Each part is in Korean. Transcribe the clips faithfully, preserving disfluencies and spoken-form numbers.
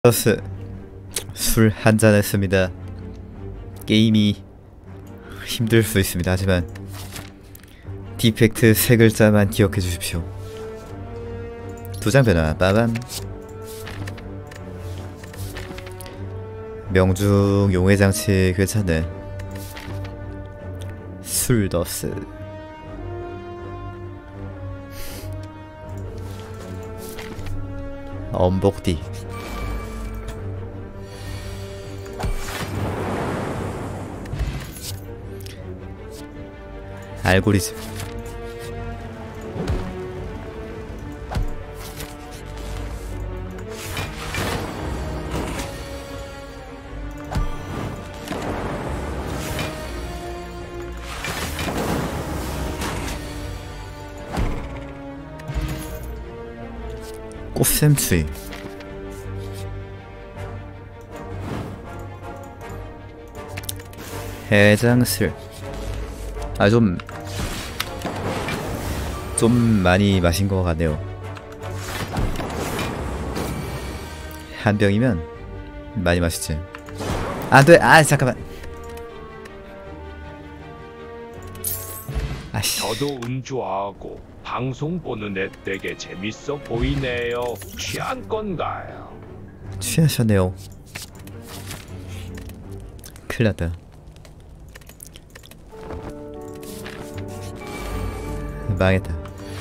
플러스 술 한잔 했습니다. 게임이 힘들 수 있습니다. 하지만 디펙트 세 글자만 기억해 주십시오. 두장 변화 빠밤. 명중 용의 장치 괜찮네. 술더스 엄복디 알고리즘 꽃샘추위 해장술 아 좀 좀 많이 마신 것 같네요. 한 병이면 많이 마시지. 안돼. 아 잠깐만. 아씨. 저도 운 좋아하고 방송 보는 애 되게 재밌어 보이네요. 취한 건가요? 취하셨네요. 큰일났다. 망했다.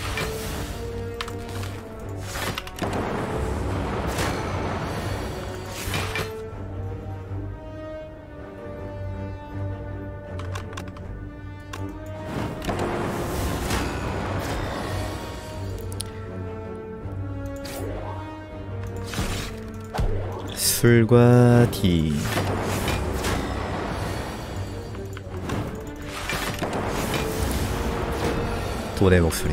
술과 디 돈의 목소리.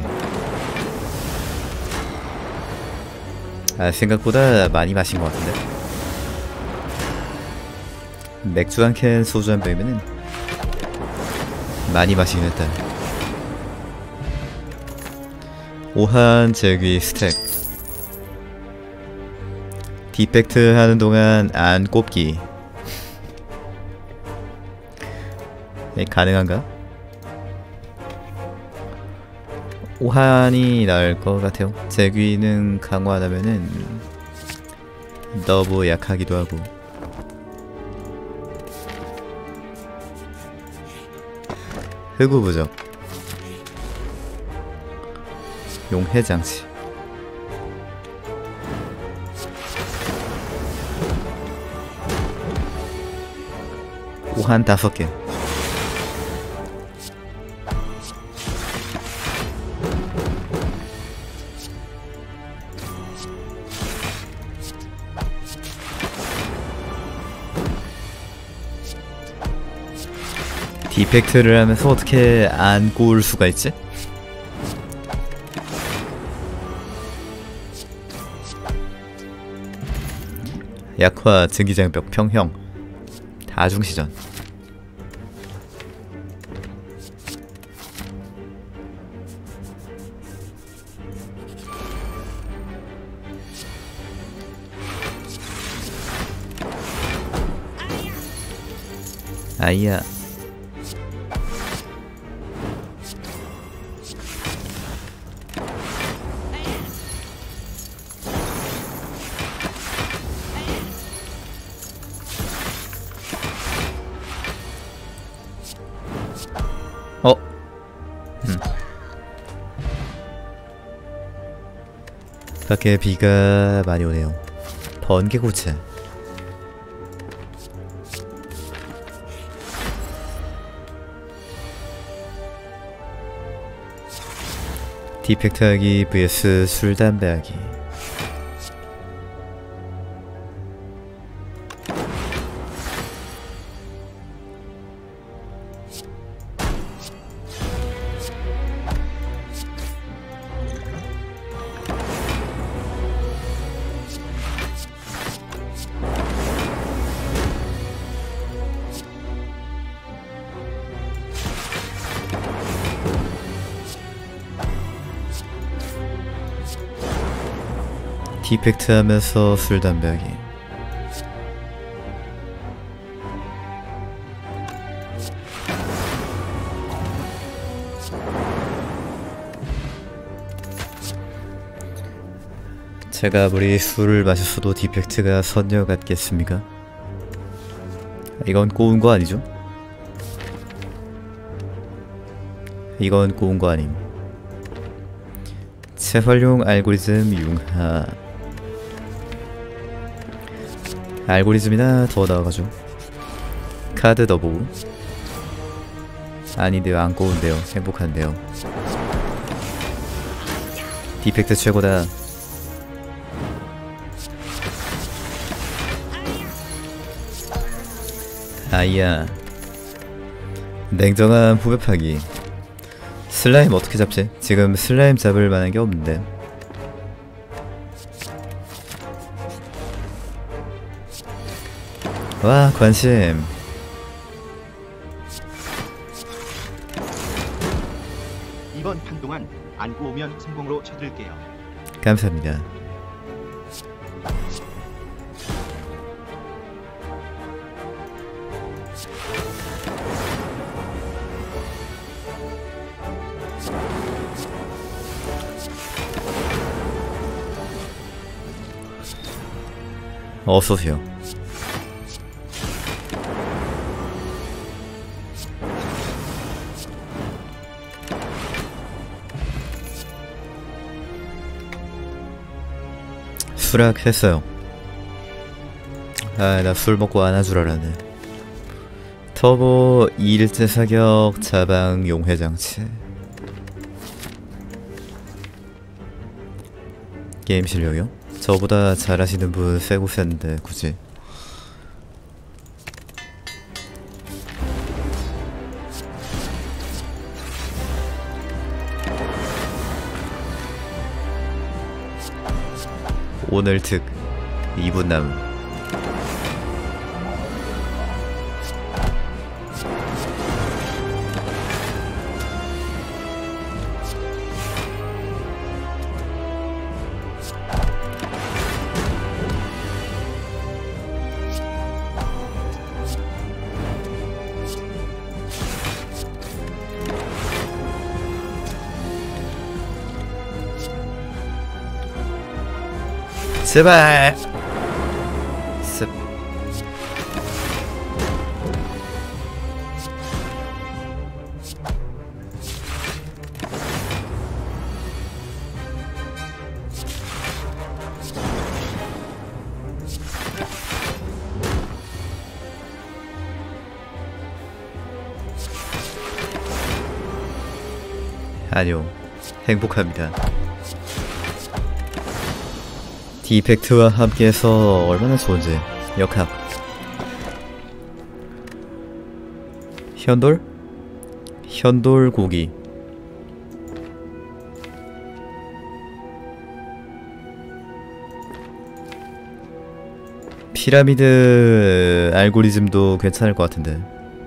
아 생각보다 많이 마신 것 같은데. 맥주 한 캔 소주 한 병이면은 많이 마시긴 했다. 오한 제귀 스택. 디펙트 하는 동안 안 꼽기. 네, 가능한가? 오한이 나을 것 같아요. 제귀는 강화하면은 너무 약하기도 하고. 흑우 부적. 용해장치. 오한 다섯 개. 디펙트를 하면서 어떻게 안 꼬을 수가 있지? 약화, 증기장벽, 평형, 다중시전. 아이야. 어? 음. 밖에 비가 많이 오네요. 번개고체. 디펙트하기 vs 술 담배하기. 디펙트 하면서 술 담배하기. 제가 아무리 술을 마셨어도 디펙트가 선녀 같겠습니까? 이건 꼬운 거 아니죠? 이건 꼬운 거 아님. 재활용 알고리즘 융화. 알고리즘이나 더 나아가죠. 카드 더 보고. 아닌데요, 안 꼬운데요. 행복한데요. 디펙트 최고다. 아이야. 냉정한 후배 파기. 슬라임 어떻게 잡지? 지금 슬라임 잡을 만한 게 없는데. 와, 관심. 이번 판 동안 안 구우면 성공으로 쳐드릴게요. 감사합니다. 어서오세요. 수락했어요. 아, 나 술 먹고 안 할 줄 알았네. 터보 이 일째 사격 자방 용해 장치. 게임 실력이요? 저보다 잘하시는 분 세고 셌는데 굳이. 오늘 특 이 분 남음. 제발. 습. 아니요, 행복합니다. 디펙트와 함께해서 얼마나 좋은지. 역학. 현돌? 현돌 고기. 피라미드 알고리즘도 괜찮을 것 같은데.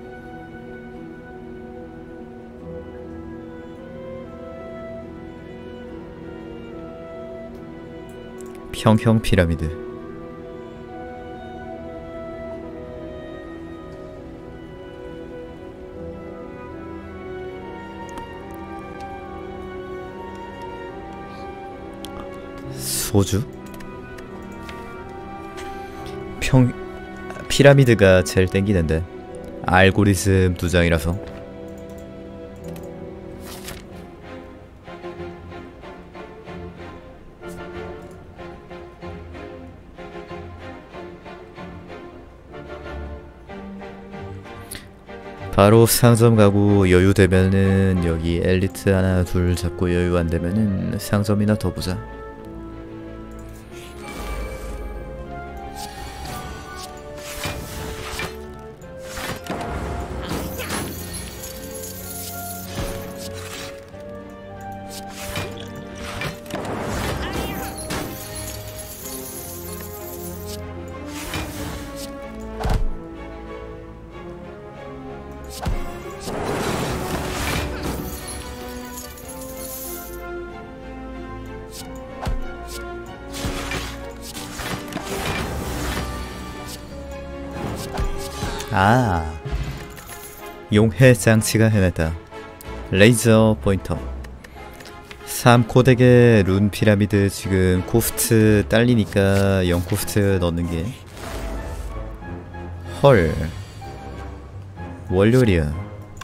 평형 피라미드. 소주? 평... 피라미드가 제일 땡기는데. 알고리즘 두 장이라서. 바로 상점 가고 여유 되면은 여기 엘리트 하나 둘 잡고 여유 안 되면은 상점이나 더 보자. 아, 용해 장치가 해냈다. 레이저 포인터. 삼 코덱의 룬 피라미드 지금 코스트 딸리니까 영 코스트 넣는게 헐 월요일이야.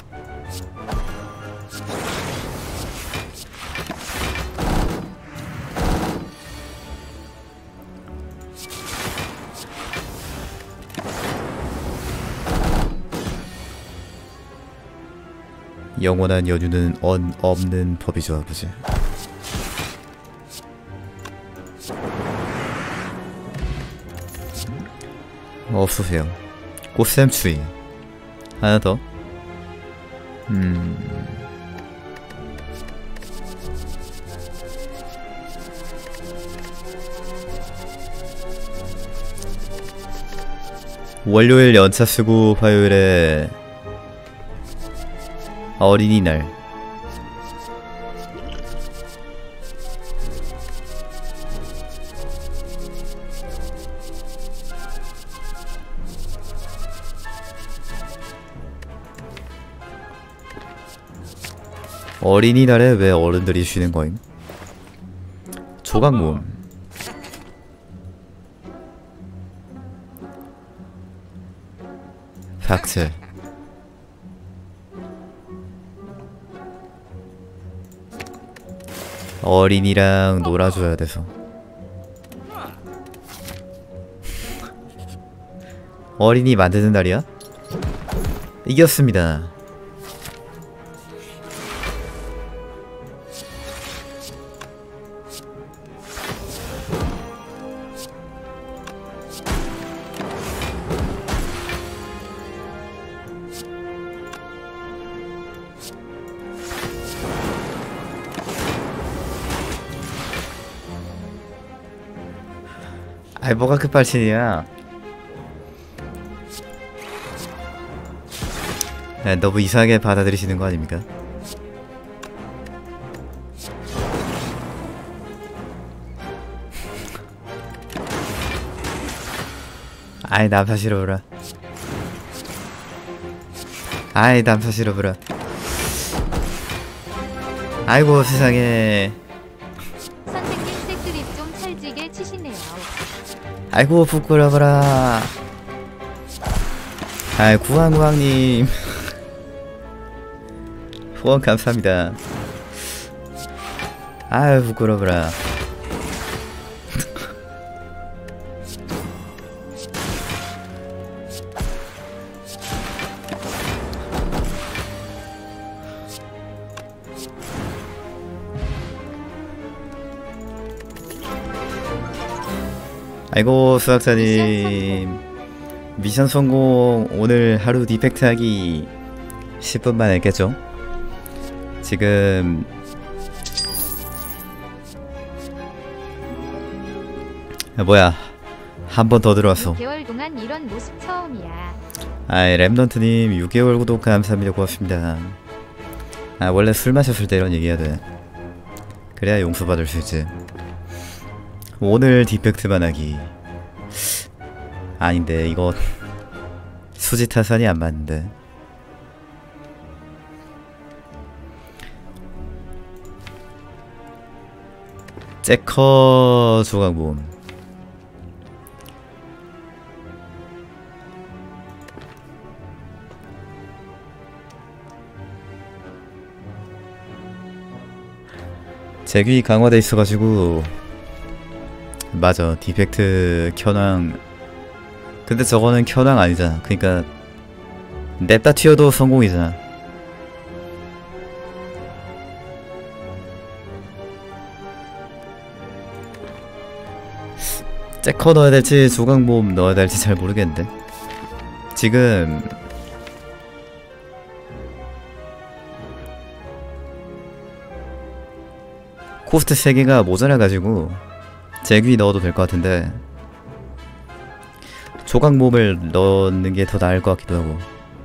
영원한 연휴는 언 없는 법이죠 아버지. 없으세요. 꽃샘추위 하나 더. 음... 월요일 연차 쓰고 화요일에 어린이날. 어린이날에 왜 어른들이 쉬는 거임? 조각모음. 박제. 어린이랑 놀아줘야 돼서. 어린이 만드는 날이야? 이겼습니다. 아이 뭐가 급발진이야. 야, 너무 이상하게 받아들이시는 거 아닙니까? 아이 남사 싫어보라. 아이 남사 싫어보라. 아이고 세상에. 선생님 색드립 좀 찰지게 치시네요. 아이고 부끄러워라. 아이 구왕구왕님 후원 감사합니다. 아유 부끄러워라. 아이고 수학자님 미션 성공. 오늘 하루 디펙트 하기 십 분 만에 했겠죠? 지금 아, 뭐야 한 번 더 들어왔어. 육 개월 동안 이런 모습 처음이야. 아이 랩넌트님 육 개월 구독 감사합니다. 고맙습니다. 아 원래 술 마셨을 때 이런 얘기 해야 돼. 그래야 용서받을 수 있지. 오늘 디펙트만 하기 아닌데 이거 수지 타산이 안 맞는데. 째커 조각모음. 제귀 강화돼 있어가지고 맞아 디펙트 켜낭. 근데 저거는 켜낭 아니잖아. 그니까 냅다 튀어도 성공이잖아. 째커 넣어야 될지 조각모음 넣어야 될지 잘 모르겠는데 지금 코스트 세 개가 모자라가지고 제귀 넣어도 될 것 같은데 조각모음을 넣는 게 더 나을 것 같기도 하고.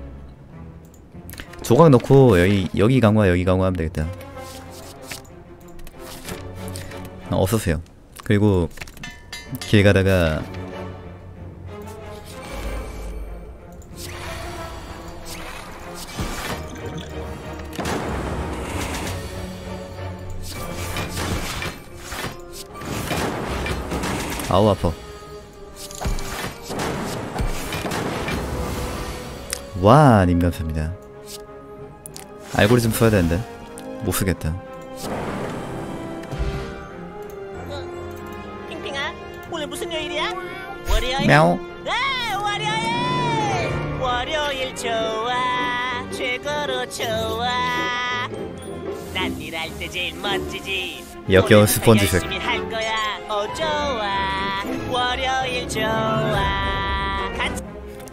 조각 넣고 여기 여기 강화 여기 강화하면 되겠다. 어, 어서오세요. 그리고 길 가다가 아우 아파. 와 님 감사합니다. 알고리즘 써야 되는데 못 쓰겠다. 핑핑아, 오늘 무슨 요일이야? 월요일? мя우. 아, 월요일! 월요일 좋아, 최고로 좋아. 난 일할 때 제일 멋지지. 역겨운 오늘부터 스펀지색. 열심히 할 거야. 어 좋아, 월요일 좋아. 같이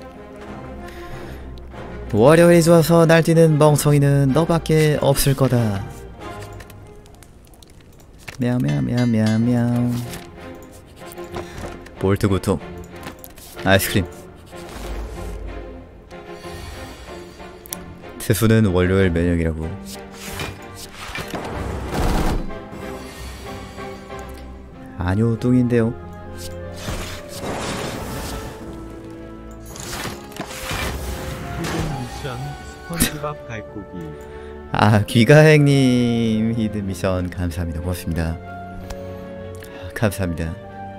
월요일이 좋아서 날뛰는 멍청이는 너밖에 없을 거다. мя우мя우мя우мя우. 볼트 구토. 아이스크림. 태수는 월요일 면역이라고. 아니요 뚱인데요. 히든 미션 스펀지밥 갈고기. 아 귀가행님 히든 미션 감사합니다. 고맙습니다. 감사합니다.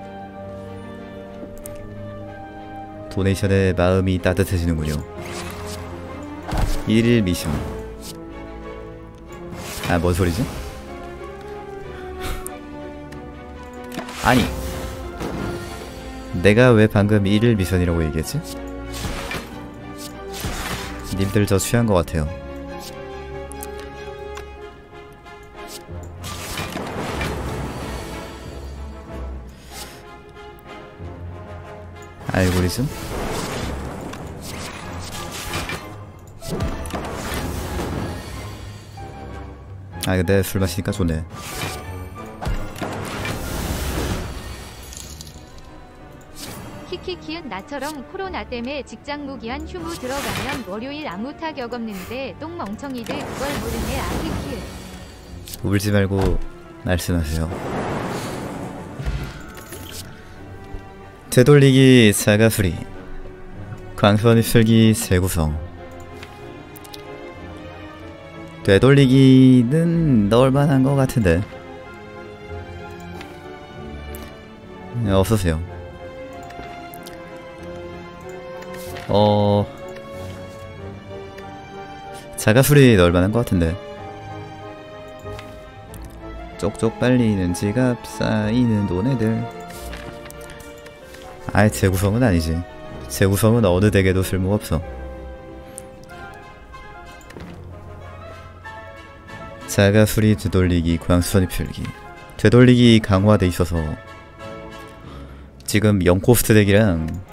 도네이션에 마음이 따뜻해지는군요. 일일 미션. 아 뭔 소리지? 아니 내가 왜 방금 일일 미션이라고 얘기했지? 님들 저 취한 것 같아요. 알고리즘? 아 근데 술 마시니까 좋네. 키키키은 나처럼 코로나 때문에 직장 무기한 휴무 들어가면 월요일 아무 타격 없는데 똥멍청이들 그걸 모르네. 아 키키. 울지 말고 말씀하세요. 되돌리기 사가수리. 광선 입술기 재구성. 되돌리기는 넣을만한 것 같은데. 네, 어서오세요. 어... 자가수리 넣을만한 것 같은데. 쪽쪽 빨리는 지갑 쌓이는 돈애들. 아예 재구성은 아니지. 재구성은 어느 덱에도 쓸모가 없어. 자가수리 되돌리기 광수선 입술기. 되돌리기 강화돼 있어서 지금 영 코스트 덱이랑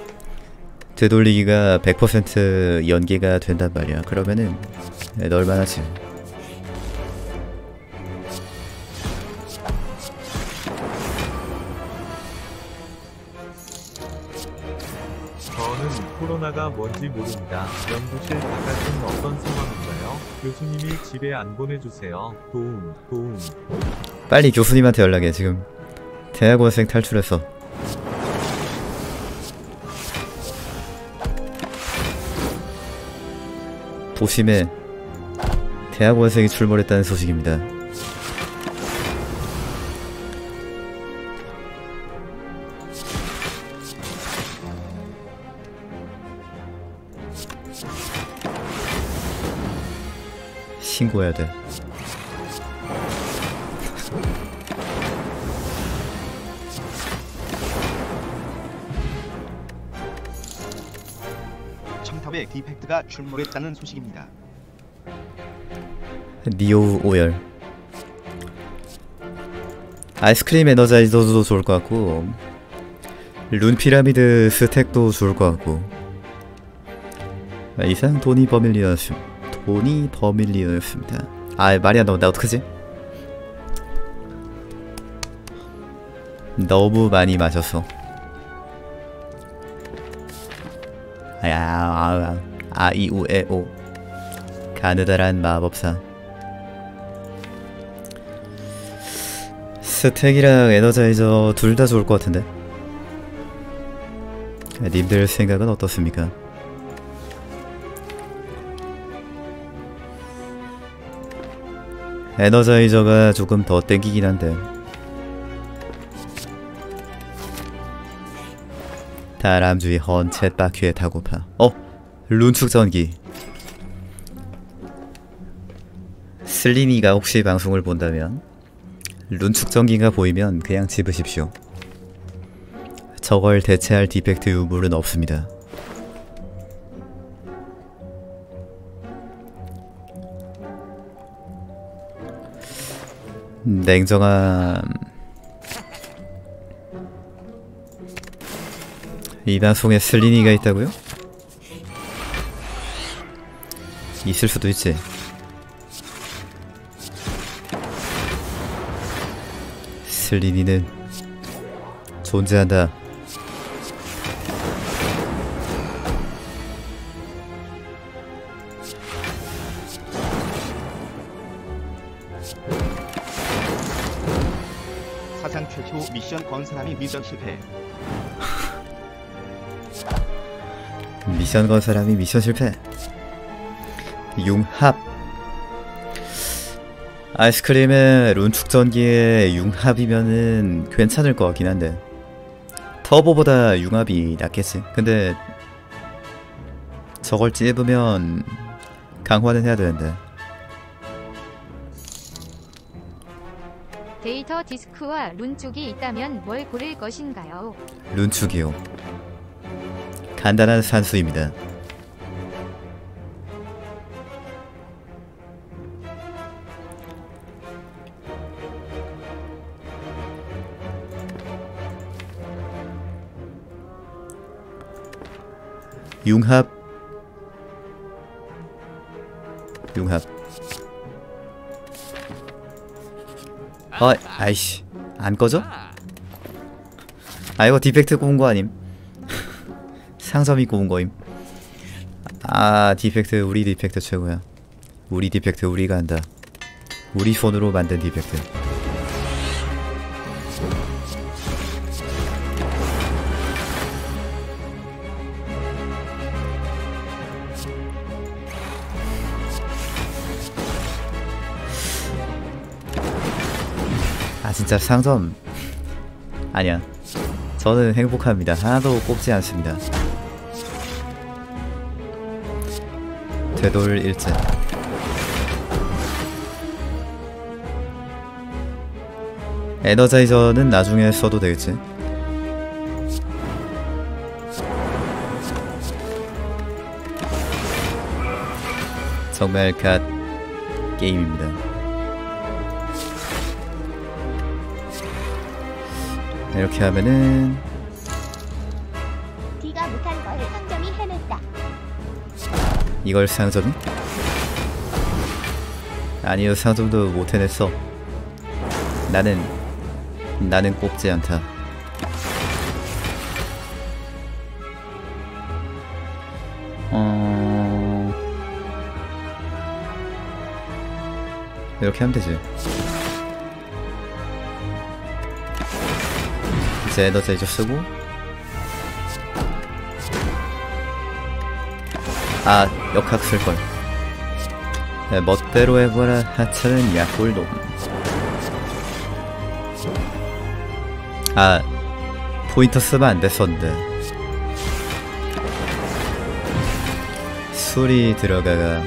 되돌리기가 백 퍼센트 연계가 된단 말이야. 그러면은 넣을만하지. 저는 코로나가 뭔지 모릅니다. 연구실 바깥은 어떤 상황인가요? 교수님이 집에 안 보내주세요. 도움, 도움. 빨리 교수님한테 연락해. 지금 대학원생 탈출했어. 도심에 대학원생이 출몰했다는 소식입니다. 신고해야 돼. 첨탑에 디펙트가 출몰했다는 소식입니다. 니오 오열. 아이스크림 에너자이저도 좋을 것 같고 룬 피라미드 스택도 좋을 것 같고. 이상 도니 버밀리언스 도니 버밀리언스입니다. 아 말이 안 나온다. 어떡하지? 너무 많이 마셨어. 아야 아이우에오 가느다란 마법사. 스택이랑 에너자이저 둘 다 좋을 것 같은데. 님들 생각은 어떻습니까? 에너자이저가 조금 더 땡기긴 한데 다람쥐 헌 챗바퀴에 타고파. 어? 룬축전기. 슬리니가 혹시 방송을 본다면 룬축전기가 보이면 그냥 집으십시오. 저걸 대체할 디펙트 유물은 없습니다. 냉정함. 이 방송에 슬리니가 있다고요? 있을 수도 있지. 슬리니는 존재한다. 사상 최초 미션 건 사람이 미션 실패. 미션 건 사람이 미션 실패. 융합. 아이스크림에 룬축전기에 융합이면은 괜찮을 것 같긴 한데 터보보다 융합이 낫겠지. 근데 저걸 찝으면 강화는 해야 되는데. 데이터 디스크와 룬축이 있다면 뭘 고를 것인가요? 룬축이요. 간단한 산수입니다. 융합. 융합. 어, 아이씨. 안 꺼져? 아, 이거 디펙트 꼬은 거 아님? 상점이 꼬은 거임. 아, 디펙트, 우리 디펙트 최고야. 우리 디펙트 우리가 한다. 우리 손으로 만든 디펙트. 아, 진짜 상점 아니야. 저는 행복합니다. 하나도 꼽지 않습니다. 되돌 일제. 에너자이저는 나중에 써도 되겠지. 정말 갓 게임입니다. 이렇게 하면은 네가 못한 걸 상점이 해냈다. 이걸 상점이? 아니요, 상점도 못 해냈어. 나는 나는 꼽지 않다. 어... 이렇게 하면 되지. 이제 에너자이저 쓰고, 아, 역학 쓸걸. 네, 멋대로 해보라 하찮은 약골놈. 아, 포인터 쓰면 안 됐었는데. 술이 들어가가.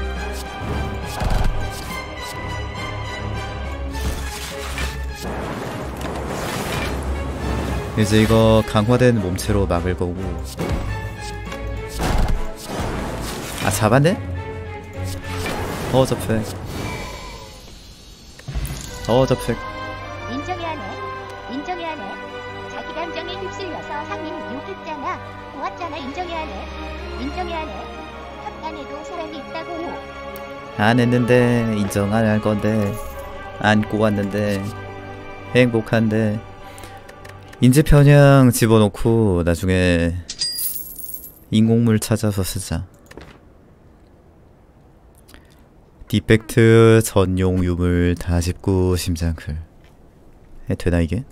이제 이거 강화된 몸체로 막을 거고. 아, 잡았네? 어, 접색. 어, 접색. 인정해야 해. 인정해야 해. 자기 감정에 휩쓸려서 상님 욕했잖아. 고왔잖아. 인정해야 해. 인정해야 해. 탑단에도 사람이 있다고. 안 했는데 인정 안 할 건데 안 꼬았는데 행복한데. 인지 편향 집어넣고 나중에 인공물 찾아서 쓰자. 디펙트 전용 유물 다 집고 심장클. 해 되나 이게?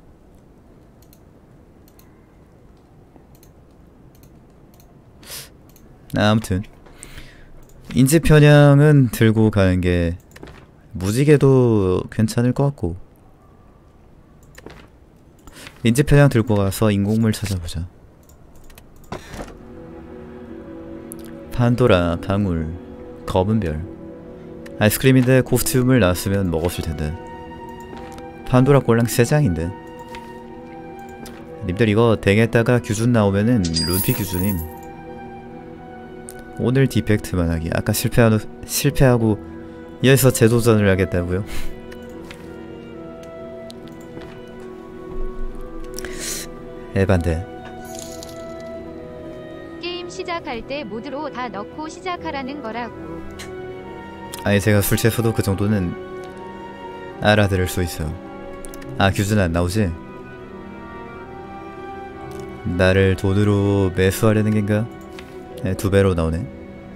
아무튼 인지 편향은 들고 가는 게 무지개도 괜찮을 것 같고. 인지 편향 들고 가서 인공물 찾아보자. 판도라, 방울, 검은별. 아이스크림인데 코스튬을 나왔으면 먹었을 텐데. 판도라 꼴랑 세 장인데. 님들 이거 댕했다가 규준 나오면은 룬피 규준임. 오늘 디펙트만 하기. 아까 실패하고 실패하고 이어서 재도전을 하겠다고요? 에반데. 게임 시작할 때 모드로 다 넣고 시작하라는 거라고. 아니 제가 술 취해서도 그 정도는 알아들을 수 있어. 아 규준 안 나오지? 나를 돈으로 매수하려는 겐가? 네, 두 배로 나오네.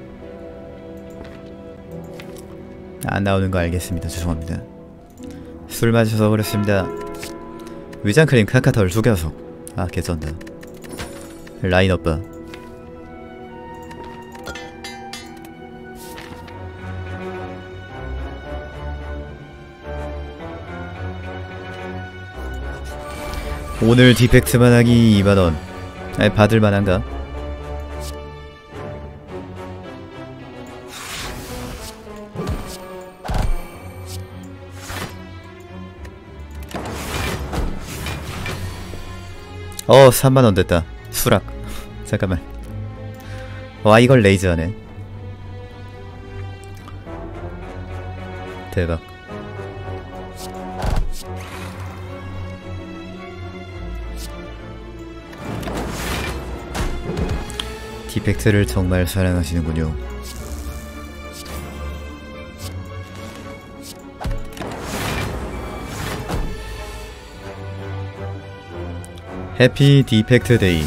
안 나오는 거 알겠습니다. 죄송합니다. 술 마셔서 그렇습니다. 위장크림 카카털 속여서. 아 개쩐다. 라인업 봐. 오늘 디펙트만 하기 이만원. 아니 받을만한가? 어 삼만원 됐다. 수락. 잠깐만. 와 이걸 레이즈하네. 대박. 디펙트를 정말 사랑하시는군요. 해피 디펙트 데이.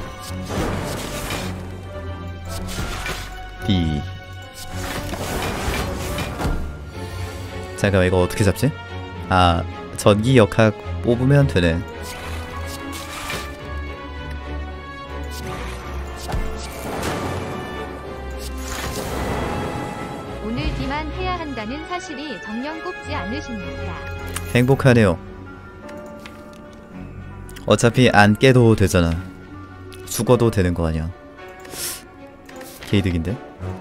D. 잠깐만 이거 어떻게 잡지? 아 전기 역학 뽑으면 되네. 오늘 D만 해야 한다는 사실이 정녕 꼽지 않으십니까? 행복하네요. 어차피 안 깨도 되잖아. 죽어도 되는 거 아니야. 개이득인데?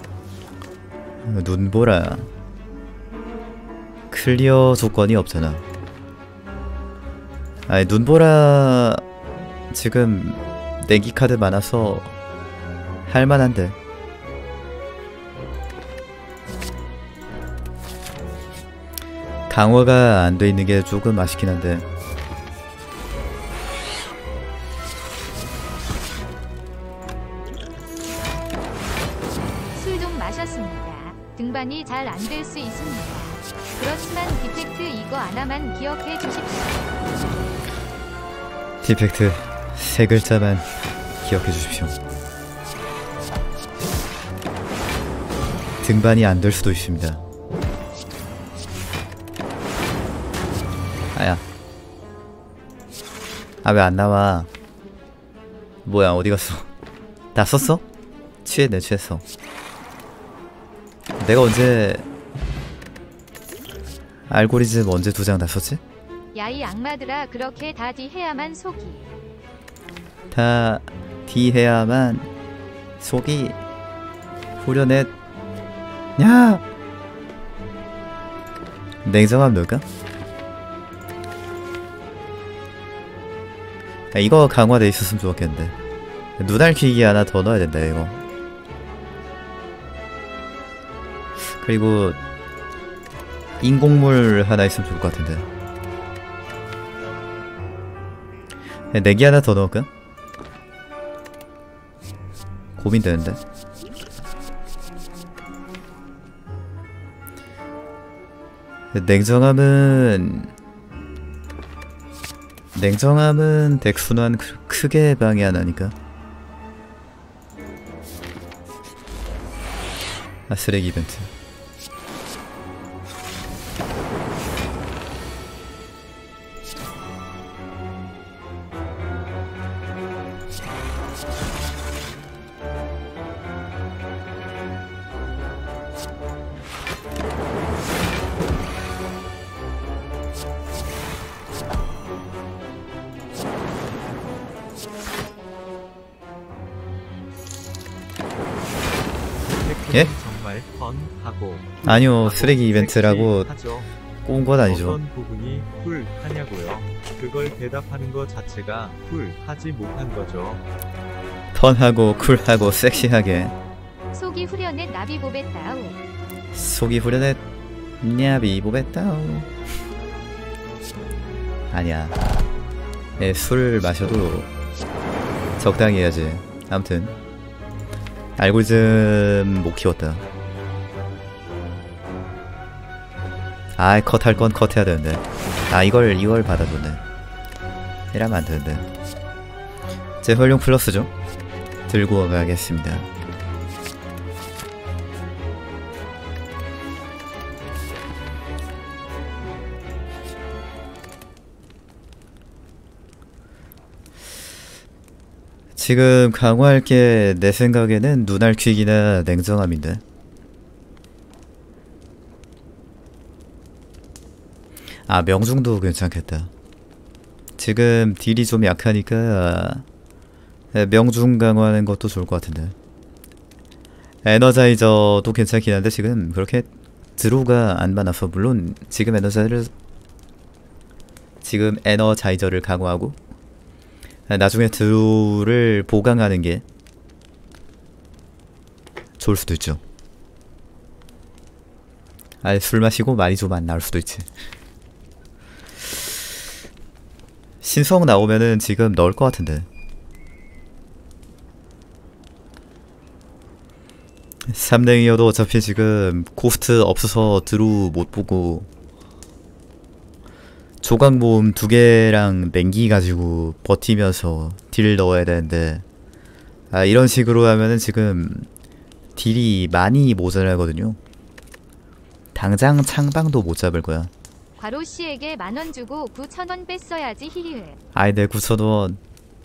눈보라. 클리어 조건이 없잖아. 아니 눈보라 지금 내기 카드 많아서 할만한데. 강화가 안 돼 있는 게 조금 아쉽긴 한데. 술 좀 마셨습니다. 등반이 잘 안 될 수 있습니다. 그렇지만 디펙트 이거 하나만 기억해 주십시오. 디펙트 세 글자만 기억해 주십시오. 등반이 안 될 수도 있습니다. 아야. 아 왜 안 나와? 뭐야 어디 갔어? 다 썼어? 취했네 취했어. 내가 언제 알고리즘 언제 두 장 다 썼지? 야이 악마들아 그렇게 다 D 해야만 속이. 다 D 해야만 속이 후련해. 야! 냉정함 넣을까? 아, 이거 강화돼 있었으면 좋았겠는데. 눈알 키기 하나 더 넣어야 된다 이거. 그리고 인공물 하나 있으면 좋을 것 같은데. 내기 하나 더 넣을까? 고민되는데. 냉정함은 냉정함은 덱순환 크게 방해하나니까. 아 쓰레기 이벤트. 예? 정말 펀 하고 아니요, 하고 쓰레기 이벤트라고 섹시하죠. 꼬은 건 아니죠. 어떤 부분이 쿨 하냐고요. 그걸 대답하는 것 자체가 쿨 하지 못한 거죠. 펀하고 쿨하고 섹시하게. 속이 후련해 나비 보베따오. 속이 후련해 냐비 보bes다오. 아니야. 예, 술 마셔도 적당히 해야지. 아무튼 알고리즘 못 키웠다. 아이, 컷할 건 컷해야 되는데. 아, 이걸 이걸 받아줬네. 이러면 안 되는데. 재활용 플러스죠. 들고 가겠습니다. 지금 강화할 게 내 생각에는 눈알 퀵이나 냉정함인데. 아, 명중도 괜찮겠다. 지금 딜이 좀 약하니까 명중 강화하는 것도 좋을 것 같은데. 에너자이저도 괜찮긴 한데 지금 그렇게 드로우가 안 많아서, 물론 지금 에너자이저를 지금 에너자이저를 강화하고 나중에 드로우를 보강하는 게 좋을 수도 있죠. 아예 술 마시고 말이 좀 안 나올 수도 있지. 신성 나오면은 지금 넣을 것 같은데. 삼랭이어도 어차피 지금 코스트 없어서 드루 못 보고 조각 모음 두 개랑 맹기 가지고 버티면서 딜 넣어야 되는데, 아, 이런 식으로 하면은 지금 딜이 많이 모자라거든요. 당장 창방도 못 잡을 거야. 과로씨에게 만원 주고 구천 원 뺐어야지 히히히. 아이, 내 구천 원.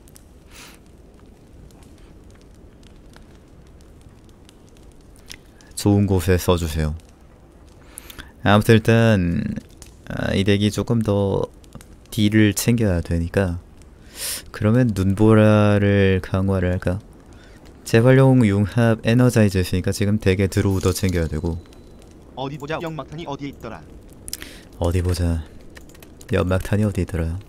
좋은 곳에 써주세요. 아무튼 일단 아, 이 덱이 조금 더 딜을 챙겨야 되니까, 그러면 눈보라를 강화를 할까? 재활용 융합 에너자이저 있으니까 지금 덱에 드로우 더 챙겨야 되고. 어디 보자. 연막탄이 어디에 있더라. 어디 보자. 연막탄이 어디 있더라.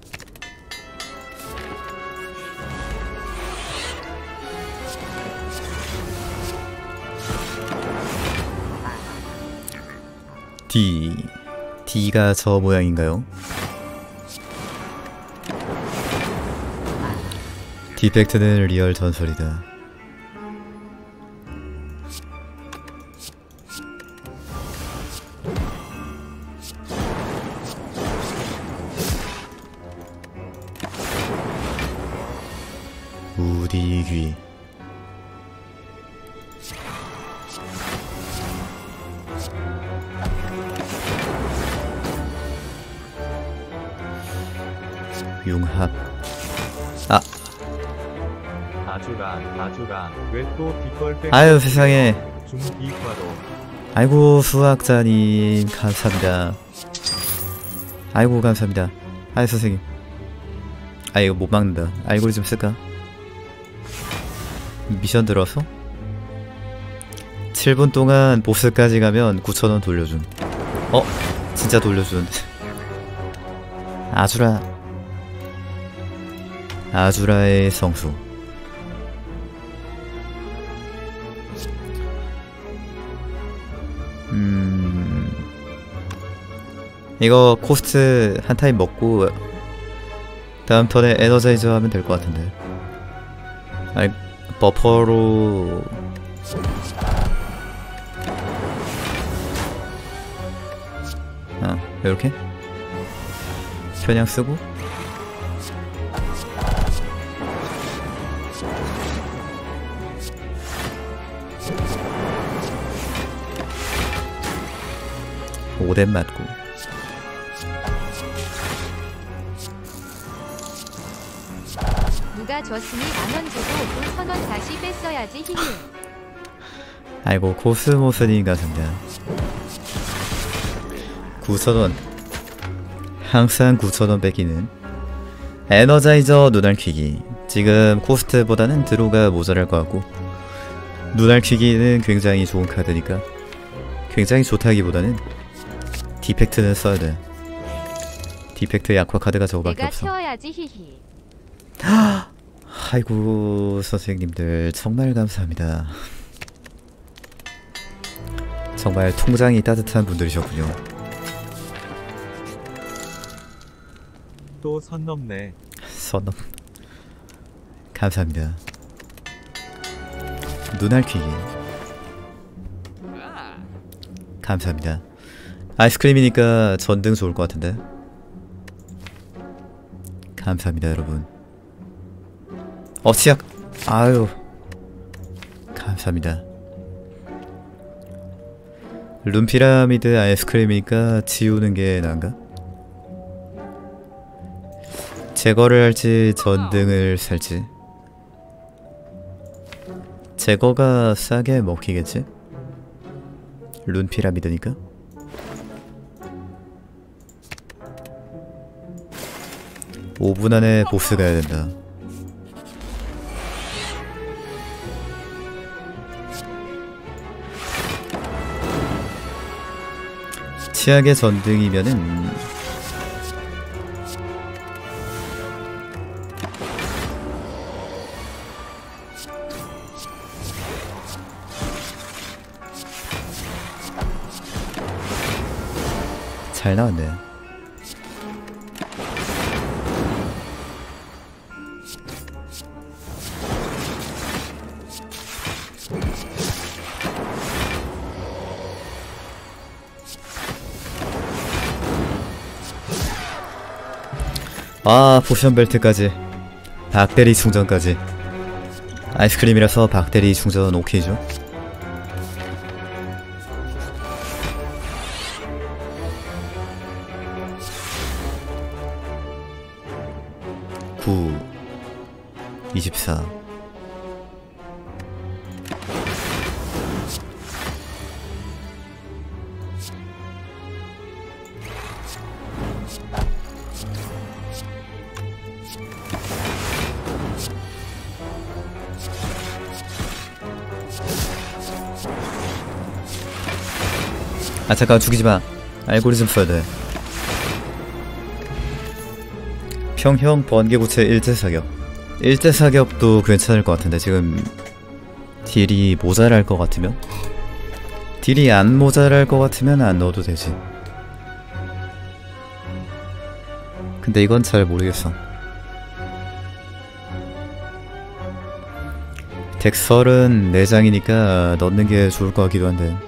D. D가 저 모양인가요? 디펙트는 리얼 전설이다. 우디귀. 융합. 아, 아주라 아주라 왜 또 뒷걸 뺏 아유 세상에. 중이과로. 아이고 수학자님 감사합니다. 아이고 감사합니다. 아이 선생님. 아, 이거 못 막는다. 알고리즘 쓸까? 미션 들어서 칠 분 동안 보스까지 가면 구천 원 돌려준. 어? 진짜 돌려준. 아주라. 아주라의 성수. 음... 이거 코스트 한 타임 먹고 다음 턴에 에너자이저 하면 될 것 같은데. 아니, 버퍼로 아, 이렇게 편향 쓰고 오뎀 맞고. 누가 줬으니 만원 주고 구천 원 다시 뺐어야지 히히. 아이고 코스모스님 같은데. 구천 원. 항상 구천 원 뺏기는 에너자이저 눈알 퀴기. 지금 코스트보다는 드로우가 모자랄 것 같고 눈알 퀴기는 굉장히 좋은 카드니까 굉장히 좋다기보다는 디펙트는 써야 돼. 디펙트 약화 카드가 저거밖에 내가 없어. 채워야지 히히. 아이고 선생님들 정말 감사합니다. 정말 통장이 따뜻한 분들이셨군요. 또 선 넘네. 선넘 감사합니다. 눈알 퀴기 감사합니다. 아이스크림이니까 전등 좋을 것 같은데. 감사합니다 여러분. 어 치약 아유 감사합니다. 룸피라미드 아이스크림이니까 지우는 게 나은가? 제거를 할지 전등을 살지. 제거가 싸게 먹히겠지? 룬피라미드니까? 오 분 안에 보스 가야 된다. 치약의 전등이면은 잘 나왔네. 아 포션 벨트까지 박대리 충전까지. 아이스크림이라서 박대리 충전 오케이죠? 구 이십사 아 잠깐 죽이지마. 알고리즘 써야돼. 평형 번개고체 일제 사격. 일제 사격도 괜찮을 것 같은데 지금 딜이 모자랄 것 같으면? 딜이 안 모자랄 것 같으면 안 넣어도 되지. 근데 이건 잘 모르겠어. 덱설은 네 장이니까 넣는 게 좋을 것 같기도 한데.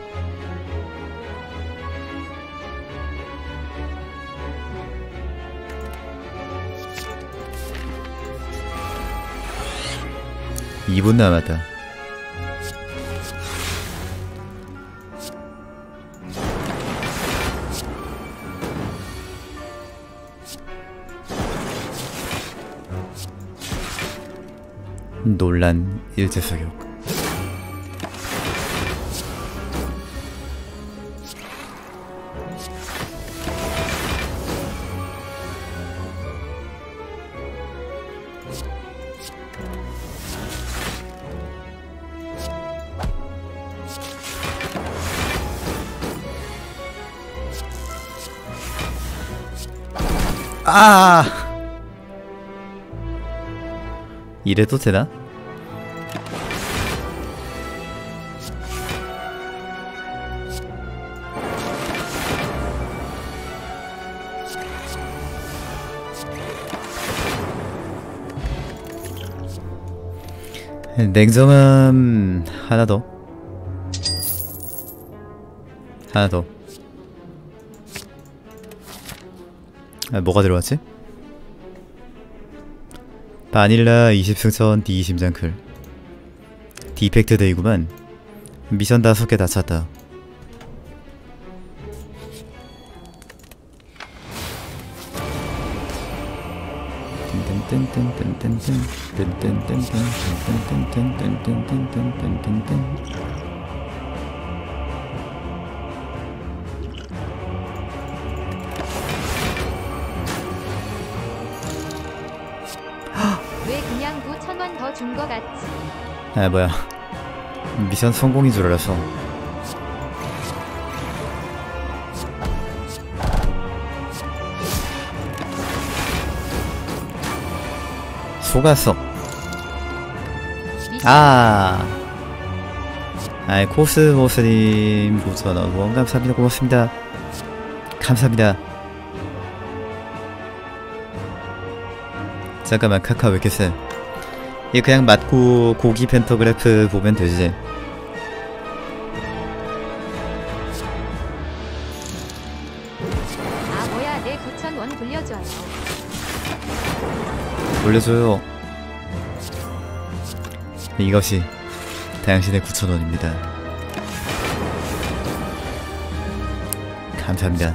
이 분 남았다. 논란 일제사격. 아! 이래도 되나? 냉정함 하나 더. 하나 더. 아, 뭐가 들어왔지? 바닐라 이십 승천 D 심장클. 디펙트 데이구만. 미션 다섯 개 다 찼다. 왜 그냥 구천 원 더 준 거 같지? 아 뭐야. 미션 성공인 줄 알아서. 속았어. 아, 아이 코스모스님 오천원 후원 감사합니다. 고맙습니다. 감사합니다. 잠깐만, 카카 왜 이렇게 세? 이 그냥 맞고 고기 펜터그래프 보면 되지. 아 뭐야, 내 구천 원 돌려줘요. 올려줘요. 이것이 당신의 구천 원입니다. 감사합니다.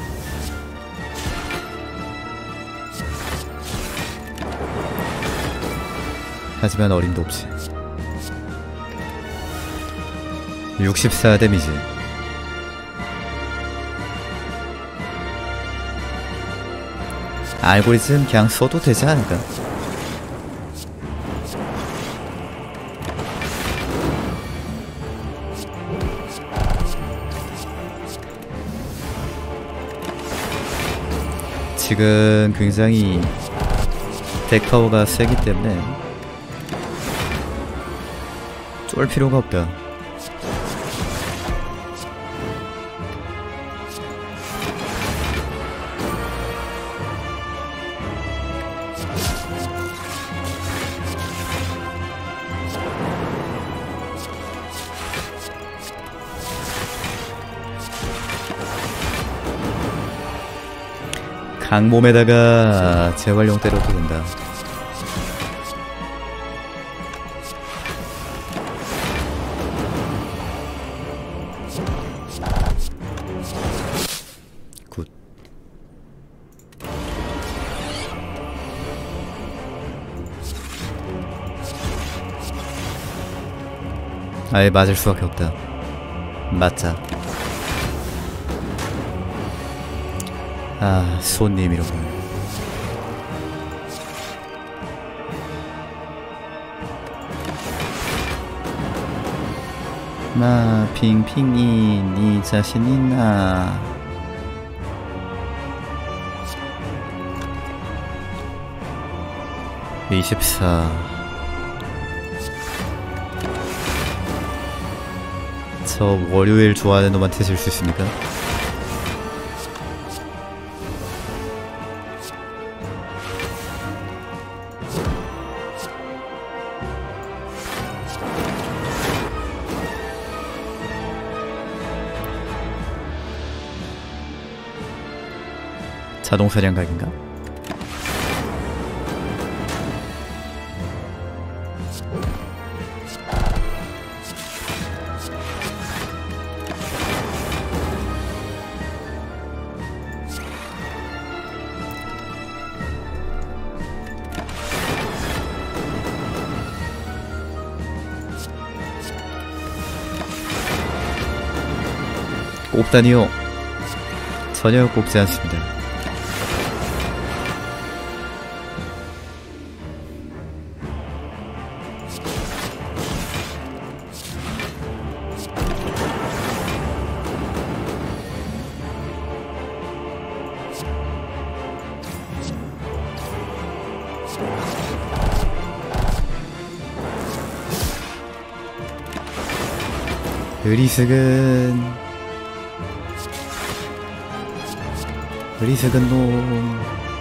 하지만 어림도 없이 육십사 데미지. 알고리즘 그냥 써도 되지 않을까? 지금 굉장히 덱파워가 세기 때문에 쫄 필요가 없다. 강몸에다가 재활용 때려도 된다. 굿. 아예 맞을 수밖에 없다. 맞자. 아, 손님이로군. 나 핑핑이 니 자신 있나? 이십사. 저 월요일 좋아하는 놈한테 질 수 있습니까? 자동사냥각인가? 꼽다니요. 전혀 꼽지 않습니다. 의리석은 의리석은 놈.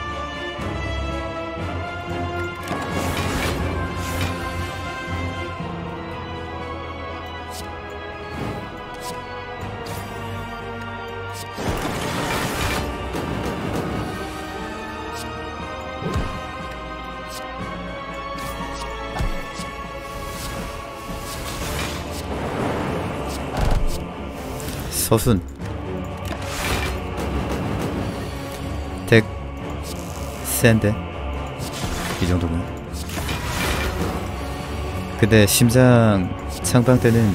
서순 덱 센데 이 정도면. 근데 심장 창방 때는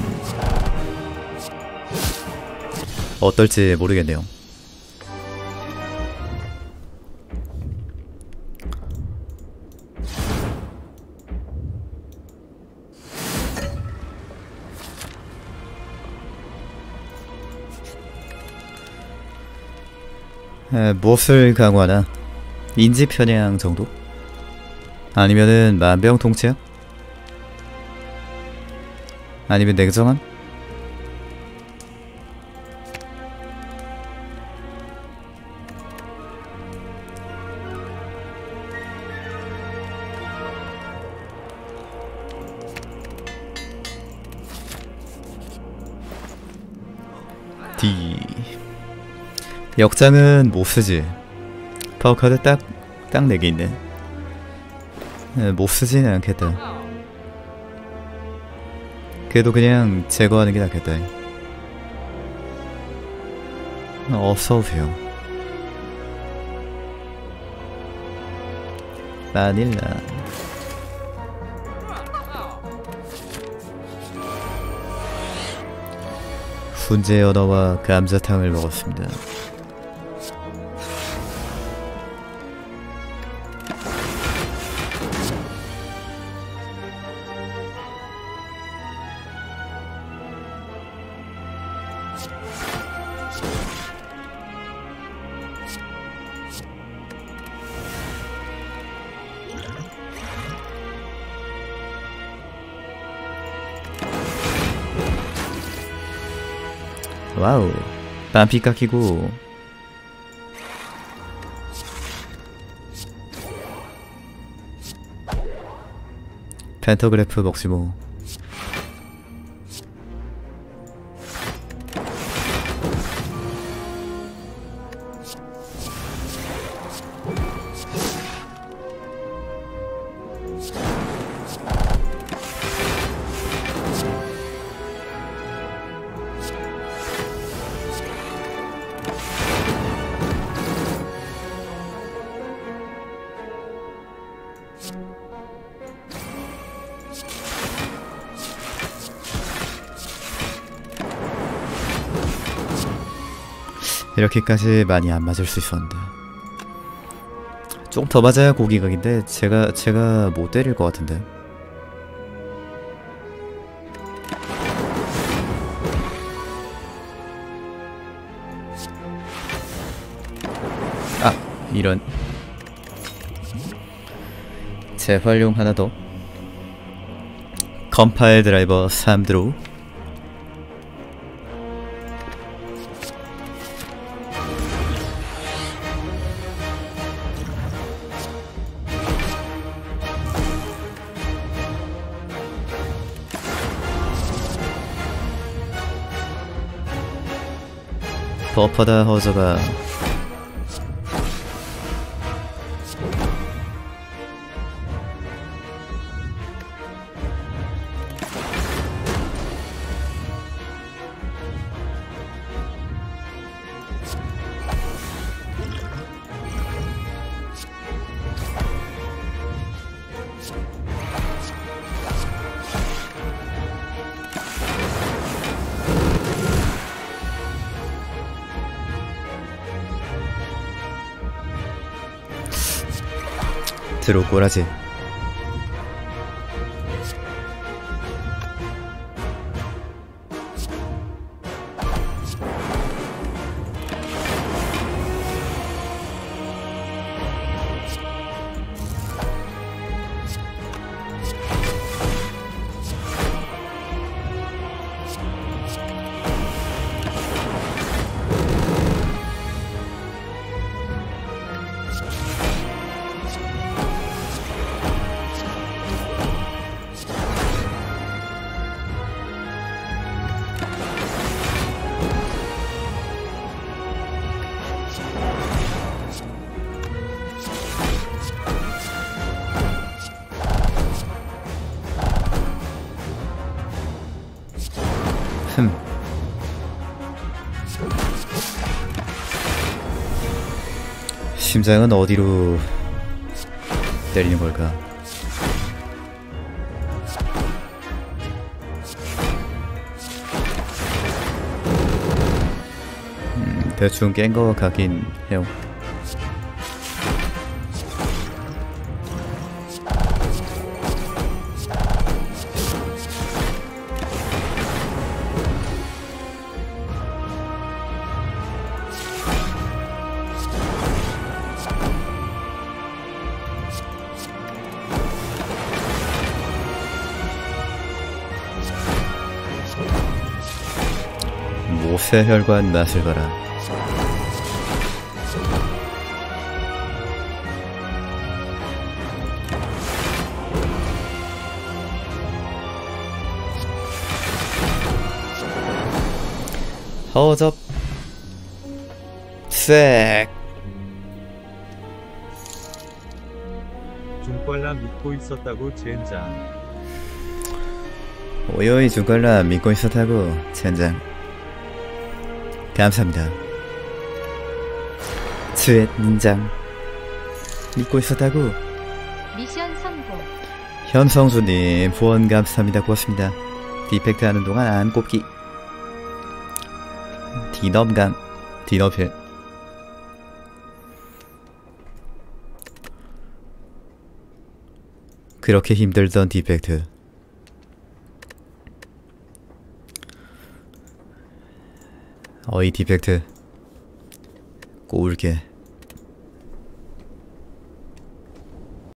어떨지 모르겠네요. 에, 무엇을 강화하나? 인지 편향 정도? 아니면은 만병통치약? 아니면 냉정함? D. 역장은 못쓰지. 파워카드 딱, 딱 네 개 있네. 에, 못쓰지는 않겠다. 그래도 그냥 제거하는 게 낫겠다. 어서오세요. 바닐라. 훈제 연어와 감자탕을 먹었습니다. 와우, 반피 깎이고. 펜터그래프 먹지 뭐. 이렇게까지 많이 안 맞을 수 있었는데. 좀 더 맞아야 고기각인데 제가 제가 못 때릴 것 같은데. 아, 이런. 재활용 하나 더. 컴파일 드라이버 삼 드로우. 버퍼다 허저가 드로 꼬라지. 흠. 심장은 어디로 때리는 걸까? 음, 대충 깬 거 같긴 해요. 오세혈관 맛을 봐라. 허접 색 중빨라 믿고 있었다고 젠장. 오요이 중걸라 믿고 있었다고 젠장. 감사합니다. 스웻 닌장 믿고 있었다고. 미션 성공. 현성수님 후원 감사합니다. 고맙습니다. 디펙트 하는 동안 안 꼽기. 디넘강 디너필 그렇게 힘들던 디펙트 어이 디펙트 꼬울게